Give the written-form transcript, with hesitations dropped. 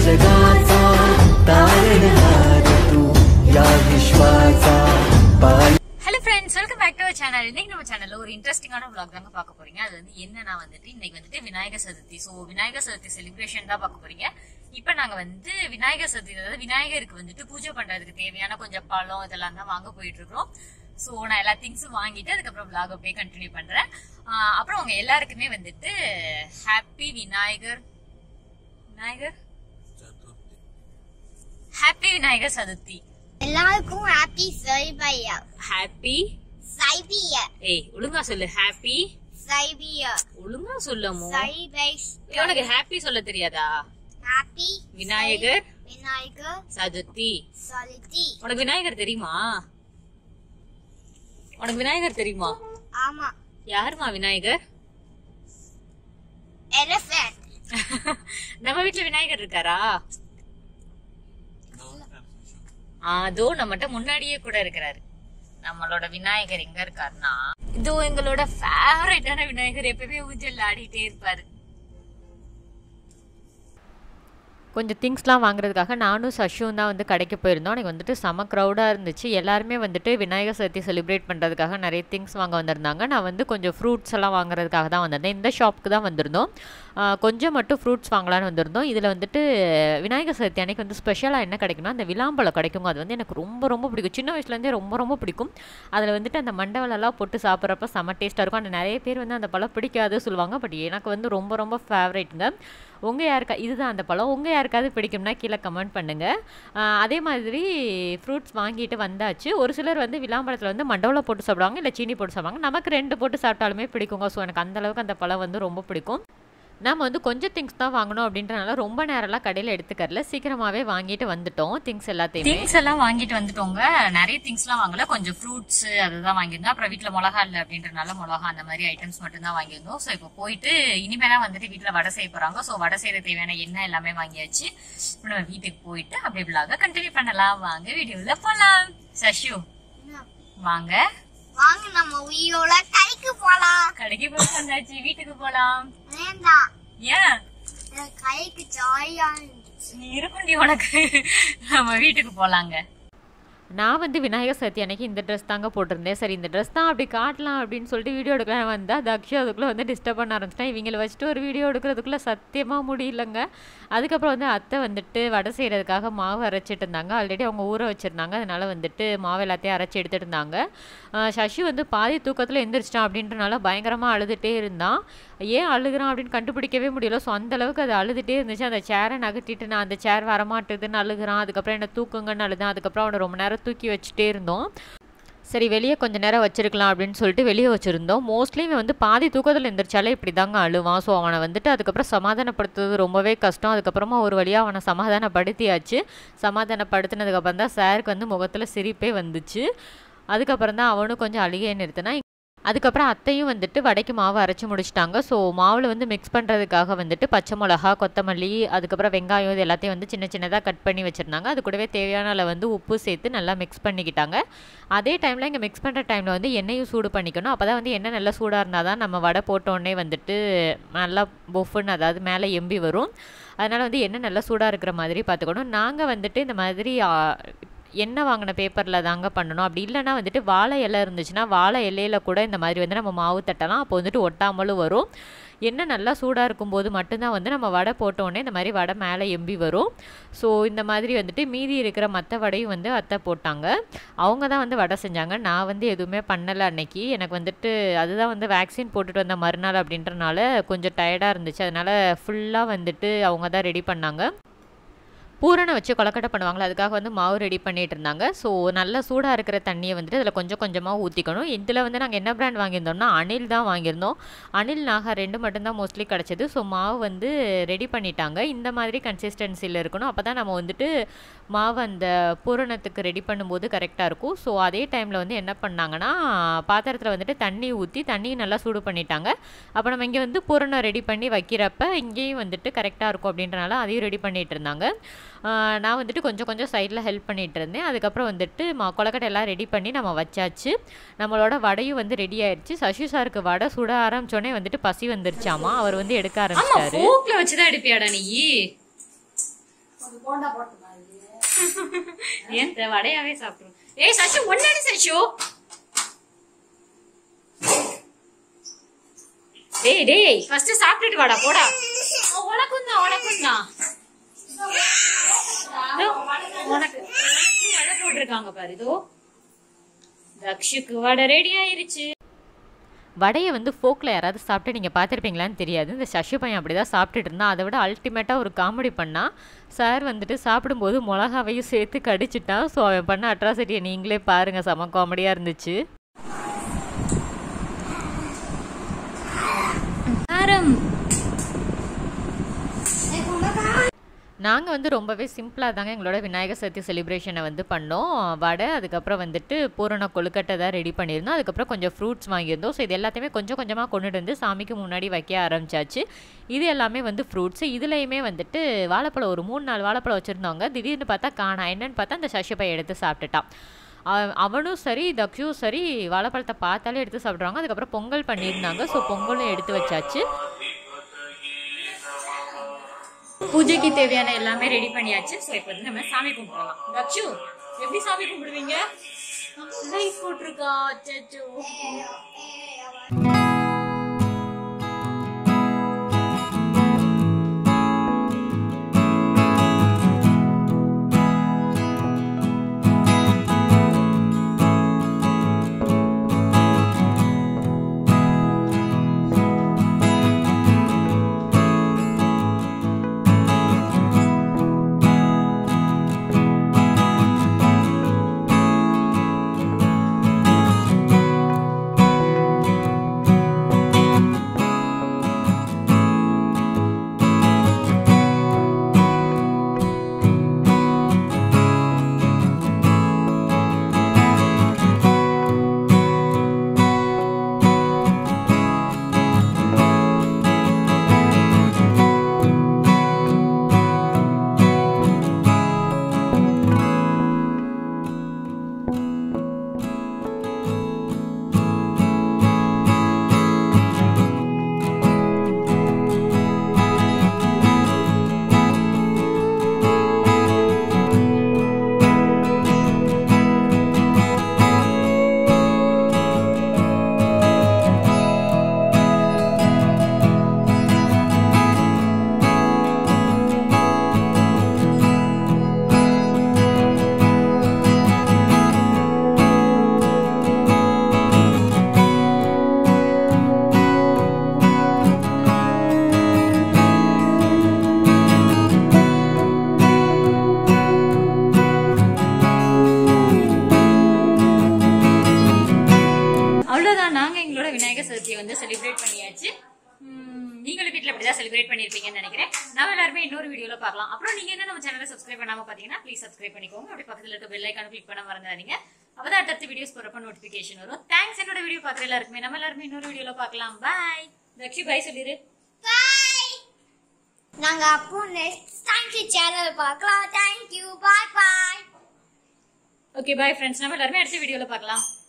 जगाचा तारणहार तू या विश्वाचा Hello friends, welcome back to our channel. இன்னைக்கு நம்ம சேனல்ல ஒரு இன்ட்ரெஸ்டிங்கான vlog தாங்க பார்க்க போறீங்க. அது வந்து என்னன்னா வந்துட்டு இன்னைக்கு வந்துட்டு விநாயகர் சதுர்த்தி. சோ விநாயகர் சதுர்த்தி செலிப்ரேஷன் தான் பார்க்க போறீங்க. இப்போ நாங்க வந்து விநாயகர் சதுர்த்தி, அதாவது விநாயகருக்கு வந்துட்டு பூஜை பண்றதுக்கு தேவையான கொஞ்சம் பழம் இதெல்லாம் தான் வாங்க போயிட்டு இருக்கோம். சோ நான் எல்லா திங்ஸும் வாங்கிட்டு அதுக்கப்புறம் vlog அப்படியே கண்டினியூ பண்றேன். அப்புறம் உங்க எல்லாருக்குமே வந்துட்டு ஹாப்பி விநாயகர் சதுர்த்தி. எல்லாருக்கும் ஹாப்பி சைபையா. ஹாப்பி சைபியா. ஏய் ஒழுங்கா சொல்லு. ஹாப்பி சைபியா. ஒழுங்கா சொல்லமோ. சைபைஸ். உனக்கு ஹாப்பி சொல்ல தெரியாதா? ஹாப்பி விநாயகர் சதுர்த்தி. உனக்கு விநாயகர் தெரியுமா? உனக்கு விநாயகர் தெரியுமா? ஆமா. யாருமா விநாயகர்? எலிஃபண்ட். நம்ம வீட்ல விநாயகர் இருக்காரா? அதோ நம்மகிட்ட முன்னாடியே கூட இருக்கிறாரு. நம்மளோட விநாயகர் எங்க இருக்காருன்னா, இதோ எங்களோட ஃபேவரட்டான விநாயகர் எப்பவுமே ஊஞ்சல் ஆடிட்டே இருப்பாரு. கொஞ்சம் திங்ஸ்லாம் வாங்குறதுக்காக நானும் சஷுவும் தான் வந்து கடைக்கு போயிருந்தோம். எனக்கு வந்துட்டு செம க்ரௌடாக இருந்துச்சு. எல்லாருமே வந்துட்டு விநாயகர் சதுர்த்தி செலிப்ரேட் பண்ணுறதுக்காக நிறைய திங்ஸ் வாங்க வந்திருந்தாங்க. நான் வந்து கொஞ்சம் ஃப்ரூட்ஸ் எல்லாம் வாங்குறதுக்காக தான் வந்திருந்தேன். இந்த ஷாப்புக்கு தான் வந்திருந்தோம். கொஞ்சம் மட்டும் ஃப்ரூட்ஸ் வாங்கலான்னு வந்திருந்தோம். இதில் வந்துட்டு விநாயகர் சதுர்த்தி அன்றைக்கி வந்து ஸ்பெஷலாக என்ன கிடைக்குன்னா, அந்த விளாம்பழம் கிடைக்குங்க. அது வந்து எனக்கு ரொம்ப ரொம்ப பிடிக்கும். சின்ன வயசுலேருந்தே ரொம்ப ரொம்ப பிடிக்கும். அதில் வந்துட்டு அந்த மண்டவலெல்லாம் போட்டு சாப்பிட்றப்ப செம டேஸ்ட்டாக இருக்கும். ஆனால் நிறைய பேர் வந்து அந்த பழம் பிடிக்காது சொல்லுவாங்க. பட் எனக்கு வந்து ரொம்ப ரொம்ப ஃபேவரேட்டுங்க. உங்கள் யாருக்கா இதுதான் அந்த பழம், உங்கள் யாருக்காவது பிடிக்கும்னா கீழே கமெண்ட் பண்ணுங்கள். அதே மாதிரி ஃப்ரூட்ஸ் வாங்கிட்டு வந்தாச்சு. ஒரு சிலர் வந்து விளாம்பழத்தில் வந்து மண்டவலம் போட்டு சாப்பிடுவாங்க, இல்லை சீனி போட்டு சாப்பிடுவாங்க. நமக்கு 2 போட்டு சாப்பிட்டாலுமே பிடிக்குங்க. ஸோ எனக்கு அந்தளவுக்கு அந்த பழம் வந்து ரொம்ப பிடிக்கும். நம்ம வந்து கொஞ்சம் திங்ஸ் தான் வாங்கணும் அப்படின்றனால ரொம்ப நேரம்லாம் கடையில் எடுத்துக்கறல, சீக்கிரமாகவே வாங்கிட்டு வந்துட்டோம். திங்ஸ் எல்லாம் வாங்கிட்டு வந்துட்டோங்க. நிறைய திங்ஸ்லாம் வாங்கல, கொஞ்சம் ஃப்ரூட்ஸ் அதுதான் வாங்கியிருந்தோம். அப்புறம் வீட்டில் மிளகா இல்லை அப்படின்றனால மிளகா அந்த மாதிரி ஐட்டம்ஸ் மட்டும் தான் வாங்கியிருந்தோம். ஸோ இப்போ போயிட்டு இனிமேலாம் வந்துட்டு வீட்டில் வடை செய்ய போறாங்க. ஸோ வடை செய்யற தேவையான எண்ணெய் எல்லாமே வாங்கியாச்சு. இப்போ நம்ம வீட்டுக்கு போயிட்டு அப்படியே விளாக கண்டினியூ பண்ணலாம். வாங்க வீடியோவில் போகலாம். சஷு வாங்க வாங்க நம்ம உயிரோட கடைக்கு போலாம். கடைக்கு போய் வந்தாச்சு, வீட்டுக்கு போலாம். வேண்டாம். ஏன்? கடைக்கு ஜாலியா இருந்துச்சு. நீ இருக்குண்டி உனக்கு. நம்ம வீட்டுக்கு போலாங்க. நான் வந்து விநாயகர் சதுர்த்தி அன்னைக்கு இந்த ட்ரெஸ் தாங்க போட்டிருந்தேன். சரி இந்த ட்ரெஸ் தான் அப்படி காட்டலாம் அப்படின்னு சொல்லிட்டு வீடியோ எடுக்கலாம் வந்தால் தக்ஷு அதுக்குள்ளே வந்து டிஸ்டர்ப் பண்ண ஆரம்பிச்சிட்டேன். இவங்களை வச்சுட்டு ஒரு வீடியோ எடுக்கிறதுக்குள்ளே சத்தியமாக முடியலங்க. அதுக்கப்புறம் வந்து அத்தை வந்துட்டு வடை செய்கிறதுக்காக மாவு அரைச்சிட்டு இருந்தாங்க. ஆல்ரெடி அவங்க ஊற வச்சுருந்தாங்க. அதனால் வந்துட்டு மாவு எல்லாத்தையும் அரைச்சி எடுத்துகிட்டு இருந்தாங்க. சஷி வந்து பாதி தூக்கத்தில் எந்திரிச்சிட்டான் அப்படின்றனால பயங்கரமாக அழுதுகிட்டே இருந்தான். ஏன் அழுகிறான் அப்படின்னு கண்டுபிடிக்கவே முடியல. ஸோ அந்தளவுக்கு அது அழுதுகிட்டே இருந்துச்சு. அந்த சேரை நகர்த்திட்டு நான் அந்த சேர் வரமாட்டுதுன்னு அழுகிறான். அதுக்கப்புறம் என்ன தூக்குங்கன்னு அழுதான். அதுக்கப்புறம் அவனை ரொம்ப நேரம் தூக்கி வச்சுட்டே இருந்தோம். சரி வெளியே கொஞ்சம் நேரம் வச்சிருக்கலாம் அப்படின்னு சொல்லிட்டு வெளியே வச்சுருந்தோம். மோஸ்ட்லி இவன் வந்து பாதி தூக்கத்தில் எந்திரிச்சாலே இப்படி தாங்க அழுவான். ஸோ அவனை வந்துட்டு அதுக்கப்புறம் சமாதானப்படுத்துறது ரொம்பவே கஷ்டம். அதுக்கப்புறமா ஒரு வழியாக அவனை சமாதானப்படுத்தியாச்சு. சமாதானப்படுத்தினதுக்கப்புறம் தான் சாருக்கு வந்து முகத்தில் சிரிப்பே வந்துச்சு. அதுக்கப்புறம் தான் அவனும் கொஞ்சம் அழுகையை நிறுத்தினா. அதுக்கப்புறம் அத்தையும் வந்துட்டு வடைக்கு மாவு அரைச்சி முடிச்சிட்டாங்க. ஸோ மாவில் வந்து மிக்ஸ் பண்ணுறதுக்காக வந்துட்டு பச்சை மிளகா, கொத்தமல்லி, அதுக்கப்புறம் வெங்காயம் இது எல்லாத்தையும் வந்து சின்ன சின்னதாக கட் பண்ணி வச்சுருந்தாங்க. அது கூடவே தேவையான அளவு வந்து உப்பு சேர்த்து நல்லா மிக்ஸ் பண்ணிக்கிட்டாங்க. அதே டைமில் இங்கே மிக்ஸ் பண்ணுற டைமில் வந்து எண்ணெயும் சூடு பண்ணிக்கணும். அப்போ தான் வந்து எண்ணெய் நல்லா சூடாக இருந்தால் தான் நம்ம வடை போட்டோடனே வந்துட்டு நல்லா பொஃப்னு, அதாவது மேலே எம்பி வரும். அதனால் வந்து எண்ணெய் நல்லா சூடாக இருக்கிற மாதிரி பார்த்துக்கணும். நாங்கள் வந்துட்டு இந்த மாதிரி எண்ணெய் வாங்கின பேப்பரில் தாங்க பண்ணணும். அப்படி இல்லைனா வந்துட்டு வாழை இலை இருந்துச்சுன்னா வாழை இலையில் கூட இந்த மாதிரி வந்து நம்ம மாவு தட்டலாம். அப்போ வந்துட்டு ஒட்டாமலும் வரும். எண்ணெய் நல்லா சூடாக இருக்கும்போது மட்டும்தான் வந்து நம்ம வடை போட்டோடனே இந்த மாதிரி வடை மேலே எம்பி வரும். ஸோ இந்த மாதிரி வந்துட்டு மீதி இருக்கிற மற்ற வடையும் வந்து அத்தை போட்டாங்க. அவங்க தான் வந்து வடை செஞ்சாங்க. நான் வந்து எதுவுமே பண்ணலை அன்னைக்கு. எனக்கு வந்துட்டு அதுதான் வந்து வேக்சின் போட்டுட்டு வந்த மறுநாள் அப்படின்றனால கொஞ்சம் டயர்டாக இருந்துச்சு. அதனால் ஃபுல்லாக வந்துட்டு அவங்க தான் ரெடி பண்ணாங்க. பூரணை வச்சு கொலக்கட்டை பண்ணுவாங்களே, அதுக்காக வந்து மாவு ரெடி பண்ணிகிட்டு இருந்தாங்க. ஸோ நல்லா சூடாக இருக்கிற தண்ணியை வந்துட்டு அதில் கொஞ்சம் கொஞ்சமாக ஊற்றிக்கணும். இதில் வந்து நாங்கள் என்ன பிராண்ட் வாங்கியிருந்தோம்னா அனில் தான் வாங்கியிருந்தோம். அனில் நாகா 2 மட்டும்தான் மோஸ்ட்லி கிடச்சிது. ஸோ மாவு வந்து ரெடி பண்ணிட்டாங்க. இந்த மாதிரி கன்சிஸ்டன்சியில் இருக்கணும். அப்போ தான் நம்ம வந்துட்டு மாவு அந்த பூரணத்துக்கு ரெடி பண்ணும்போது கரெக்டாக இருக்கும். ஸோ அதே டைமில் வந்து என்ன பண்ணாங்கன்னா, பாத்திரத்தில் வந்துட்டு தண்ணி ஊற்றி தண்ணியும் நல்லா சூடு பண்ணிட்டாங்க. அப்போ நம்ம இங்கே வந்து பூரணம் ரெடி பண்ணி வைக்கிறப்ப இங்கேயும் வந்துட்டு கரெக்டாக இருக்கும் அப்படின்றனால அதையும் ரெடி பண்ணிகிட்டு இருந்தாங்க. நான் வந்துட்டு கொஞ்சம் கொஞ்சம் சைடில் ஹெல்ப் பண்ணிகிட்டு இருந்தேன். அதுக்கப்புறம் வந்துட்டு கொலக்கட்டை எல்லாம் ரெடி பண்ணி நம்ம வச்சாச்சு. நம்மளோட வடையும் வந்து ரெடி ஆயிடுச்சு. சசி சாருக்கு வடை சுட ஆரம்பிச்சோடனே வந்துட்டு பசி வந்துருச்சாமா. அவர் வந்து எடுக்க ஆரம்பிச்சாரு. ஃபோக்ல வச்சு தான் எடுப்பியாடா நீ? ஏன் வடையாவே சாப்பிடுவோம். ஏய் சச்சு ஒண்ணு சச்சு. டேய் ஃபர்ஸ்ட் சாப்பிட்டுட்டு வாடா போடா. உனக்கும் தான் உனக்கு வடை போட்டிருக்காங்க பாரு. இதோ தக்ஷுக்கு வடை ரெடி ஆயிருச்சு. வடையை வந்து ஃபோக்கில் யாராவது சாப்பிட்டு நீங்கள் பார்த்துருப்பீங்களான்னு தெரியாது. இந்த சசி பையன் அப்படி தான் சாப்பிட்டுட்டு இருந்தான். அதை விட அல்டிமேட்டாக ஒரு காமெடி பண்ணால் சார் வந்துட்டு சாப்பிடும்போது மிளகாவையும் சேர்த்து கடிச்சிட்டான். ஸோ அவன் பண்ண அட்ராசிட்டியை நீங்களே பாருங்கள், செம காமெடியாக இருந்துச்சு. நாங்கள் வந்து ரொம்பவே சிம்பிளாக தாங்க எங்களோட விநாயகர் சதுர்த்தி செலிப்ரேஷனை வந்து பண்ணோம். வடை, அதுக்கப்புறம் வந்துட்டு பூரண கொழுக்கட்டை தான் ரெடி பண்ணியிருந்தோம். அதுக்கப்புறம் கொஞ்சம் ஃப்ரூட்ஸ் வாங்கியிருந்தோம். ஸோ இது எல்லாத்தையுமே கொஞ்சம் கொஞ்சமாக கொண்டுட்டு வந்து சாமிக்கு முன்னாடி வைக்க ஆரம்பிச்சாச்சு. இது எல்லாமே வந்து ஃப்ரூட்ஸு. இதுலேயுமே வந்துட்டு வாழைப்பழம் ஒரு 3-4 வாழைப்பழம் வச்சுருந்தவங்க. திடீர்னு பார்த்தா காணா. என்னென்னு பார்த்தா அந்த சசிப்பையை எடுத்து சாப்பிட்டுட்டான். அவனும் சரி தக்ஷும் சரி வாழைப்பழத்தை பார்த்தாலே எடுத்து சாப்பிட்றாங்க. அதுக்கப்புறம் பொங்கல் பண்ணியிருந்தாங்க. ஸோ பொங்கலும் எடுத்து வச்சாச்சு. பூஜைக்கு தேவையான எல்லாமே ரெடி பண்ணியாச்சு. ஸோ இப்போ வந்து நம்ம சாமி கும்பிடலாம். தக்ஷு எப்படி சாமி கும்பிடுவீங்க? லைட் போட்டிருக்கா. அச்சோ. விநாயகர் சதுர்த்தியை வந்து செலிப்ரேட் பண்ணியாச்சு. நீங்களும் வீட்டில் அப்படிதான் செலிப்ரேட் பண்ணிருப்பீங்கன்னு நினைக்கிறேன். நம்ம எல்லாருமே இன்னொரு வீடியோல பார்க்கலாம். அப்புறம் நீங்க என்ன நம்ம சேனலை சப்ஸ்கிரைப் பண்ணாம பாத்தீங்கன்னா ப்ளீஸ் சப்ஸ்கிரைப் பண்ணிக்கோங்க. அப்படி பக்கத்துல இருக்க பெல் ஐகானை கிளிக் பண்ண மறந்துடாதீங்க. அப்பதான் அடுத்த வீடியோஸ் போறப்ப நோட்டிபிகேஷன் வரும். தேங்க்ஸ் என்னோட வீடியோ பாக்குற எல்லாருக்குமே. நம்ம எல்லாருமே இன்னொரு வீடியோல பார்க்கலாம். பாய். தக்ஷி பாய் சொல்லிரு. பாய். நாங்க அப்போ நெக்ஸ்ட் டைம் சேனல் பார்க்கலாம். Thank you. Bye bye. Okay bye friends. நம்ம எல்லாருமே அடுத்த வீடியோல பார்க்கலாம்.